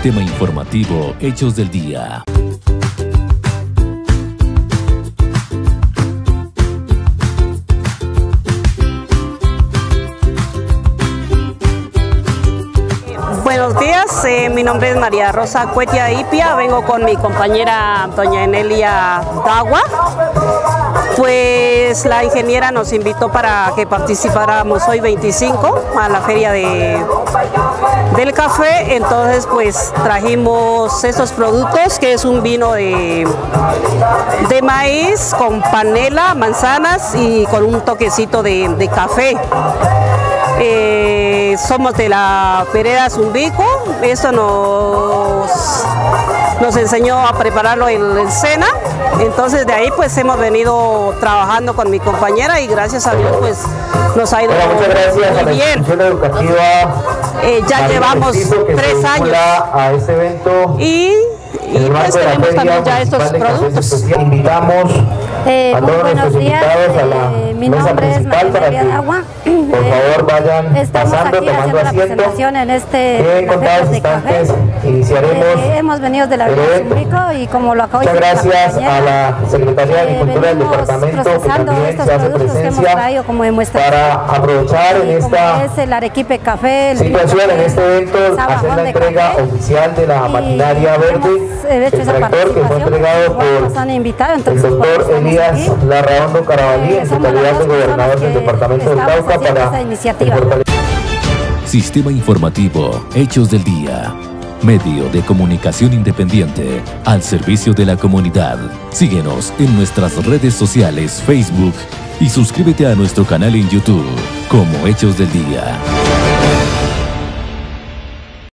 Sistema informativo Hechos del Día. Buenos días, mi nombre es María Rosa Cuetia Ipia, vengo con mi compañera doña Enelia Dagua. Pues la ingeniera nos invitó para que participáramos hoy 25 a la feria del café, entonces pues trajimos estos productos que es un vino de maíz con panela, manzanas y con un toquecito de café. Somos de la Vereda Zumbico, eso nos enseñó a prepararlo el SENA, entonces de ahí pues hemos venido trabajando con mi compañera y gracias a Dios pues nos ha ido muy bien. Ya llevamos 3 años a este evento y pues tenemos también ya estos productos. Invitamos a todos nuestros invitados a la mesa principal para que por favor vayan pasando, tomando asiento. En contados instantes iniciaremos. Hemos venido de la Vereda Zumbico y como lo acabo de decir, muchas gracias a la Secretaría de Agricultura del departamento que también se hace presencia para aprovechar en esta el arequipe café, situación, en este evento, hacer la entrega oficial de la maquinaria verde. El tractor que fue entregado por el doctor Elías Larraondo Carabalí en su calidad de gobernador del departamento del Cauca para Sistema informativo Hechos del Día. Medio de comunicación independiente al servicio de la comunidad. Síguenos en nuestras redes sociales, Facebook y suscríbete a nuestro canal en YouTube como Hechos del Día.